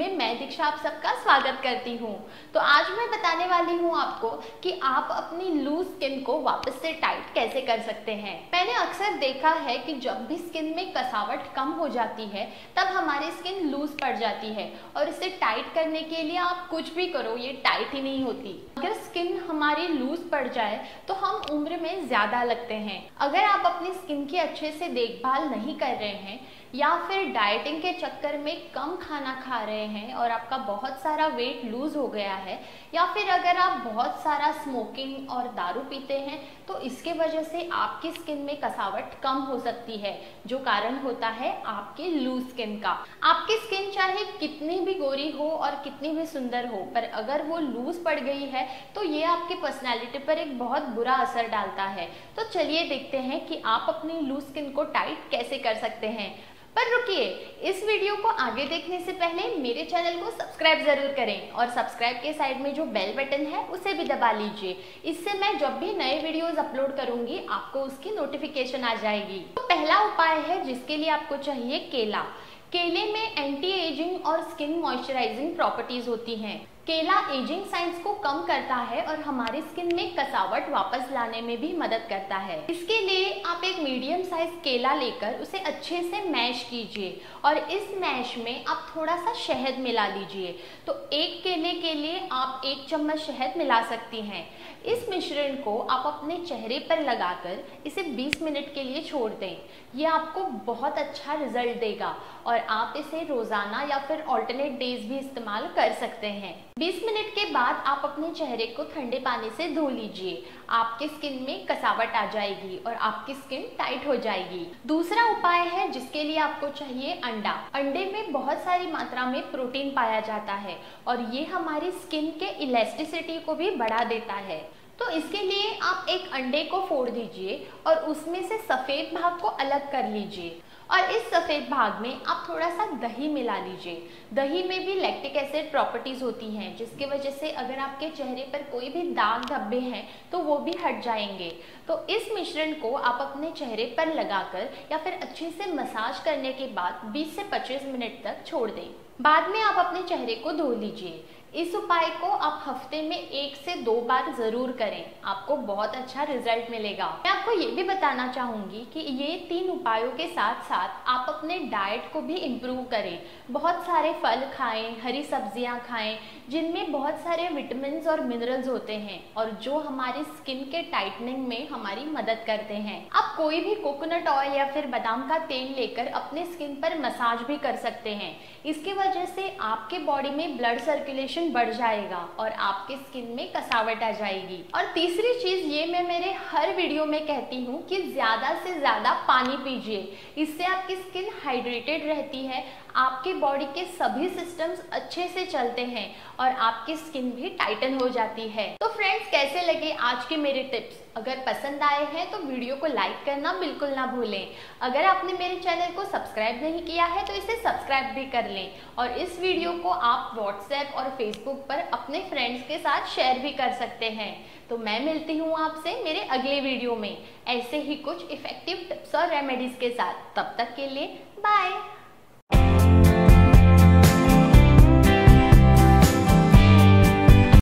में मैं दीक्षा आप सबका स्वागत करती हूँ। तो आज मैं बताने वाली हूँ आपको कि आप अपनी लूज स्किन को वापस से टाइट कैसे कर सकते हैं। मैंने अक्सर देखा है कि जब भी स्किन में कसावट कम हो जाती है तब हमारी स्किन लूज पड़ जाती है और इसे टाइट करने के लिए आप कुछ भी करो ये टाइट ही नहीं होती। अगर स्किन हमारी लूज पड़ जाए तो हम उम्र में ज्यादा लगते हैं। अगर आप अपनी स्किन की अच्छे से देखभाल नहीं कर रहे हैं या फिर डाइटिंग के चक्कर में कम खाना खा रहे हैं और आपका बहुत सारा वेट लूज हो गया है, या फिर अगर आप बहुत सारा स्मोकिंग और दारू पीते हैं तो इसके वजह से आपकी स्किन में कसावट कम हो सकती है, जो कारण होता है आपके लूज स्किन का। आपकी स्किन चाहे कितनी भी गोरी हो और कितनी भी सुंदर हो, पर अगर वो लूज पड़ गई है तो ये आपकी पर्सनैलिटी पर एक बहुत बुरा असर डालता है। तो चलिए देखते हैं कि आप अपनी लूज स्किन को टाइट कैसे कर सकते हैं। पर रुकिए, इस वीडियो को आगे देखने से पहले मेरे चैनल को सब्सक्राइब जरूर करें और सब्सक्राइब के साइड में जो बेल बटन है उसे भी दबा लीजिए। इससे मैं जब भी नए वीडियोस अपलोड करूंगी आपको उसकी नोटिफिकेशन आ जाएगी। तो पहला उपाय है जिसके लिए आपको चाहिए केला। केले में एंटी एजिंग और स्किन मॉइस्चराइजिंग प्रॉपर्टीज होती हैं। केला एजिंग साइंस को कम करता है और हमारी स्किन में कसावट वापस लाने में भी मदद करता है। इसके लिए आप एक मीडियम साइज केला लेकर उसे अच्छे से मैश कीजिए और इस मैश में आप थोड़ा सा शहद मिला लीजिए। तो एक केले के लिए आप 1 चम्मच शहद मिला सकती हैं। इस मिश्रण को आप अपने चेहरे पर लगाकर इसे 20 मिनट के लिए छोड़ दें। ये आपको बहुत अच्छा रिजल्ट देगा और आप इसे रोजाना या फिर ऑल्टरनेट डेज भी इस्तेमाल कर सकते हैं। 20 मिनट के बाद आप अपने चेहरे को ठंडे पानी से धो लीजिए। आपकी स्किन में कसावट आ जाएगी और आपकी स्किन टाइट हो जाएगी। दूसरा उपाय है जिसके लिए आपको चाहिए अंडा। अंडे में बहुत सारी मात्रा में प्रोटीन पाया जाता है और ये हमारी स्किन के इलास्टिसिटी को भी बढ़ा देता है। तो इसके लिए आप एक अंडे को फोड़ दीजिए और उसमें से सफेद भाग को अलग कर लीजिए और इस सफेद भाग में आप थोड़ा सा दही मिला लीजिए। दही में भी लैक्टिक एसिड प्रॉपर्टीज होती हैं जिसकी वजह से अगर आपके चेहरे पर कोई भी दाग धब्बे हैं तो वो भी हट जाएंगे। तो इस मिश्रण को आप अपने चेहरे पर लगाकर या फिर अच्छे से मसाज करने के बाद 20 से 25 मिनट तक छोड़ दें। बाद में आप अपने चेहरे को धो लीजिए। इस उपाय को आप हफ्ते में 1 से 2 बार जरूर करें, आपको बहुत अच्छा रिजल्ट मिलेगा। मैं आपको ये भी बताना चाहूंगी कि ये 3 उपायों के साथ साथ आप अपने डाइट को भी इम्प्रूव करें। बहुत सारे फल खाएं, हरी सब्जियां खाएं जिनमें बहुत सारे विटामिन्स और मिनरल्स होते हैं और जो हमारी स्किन के टाइटनिंग में हमारी मदद करते हैं। आप कोई भी कोकोनट ऑयल या फिर बादाम का तेल लेकर अपने स्किन पर मसाज भी कर सकते हैं। इसकी वजह से आपके बॉडी में ब्लड सर्कुलेशन बढ़ जाएगा और आपके स्किन में कसावट आ जाएगी। और तीसरी चीज ये मैं मेरे हर वीडियो में कहती हूँ कि ज्यादा से ज्यादा पानी पीजिए। इससे आपकी स्किन हाइड्रेटेड रहती है, आपके बॉडी के सभी सिस्टम्स अच्छे से चलते हैं और आपकी स्किन भी टाइटन हो जाती है। तो फ्रेंड्स, कैसे लगे आज के मेरे टिप्स? अगर पसंद आए हैं तो वीडियो को लाइक करना बिल्कुल ना भूलें। अगर आपने मेरे चैनल को सब्सक्राइब नहीं किया है तो इसे सब्सक्राइब भी कर लें और इस वीडियो को आप व्हाट्सएप और फेसबुक पर अपने फ्रेंड्स के साथ शेयर भी कर सकते हैं। तो मैं मिलती हूँ आपसे मेरे अगले वीडियो में ऐसे ही कुछ इफेक्टिव टिप्स और रेमेडीज के साथ। तब तक के लिए बाय।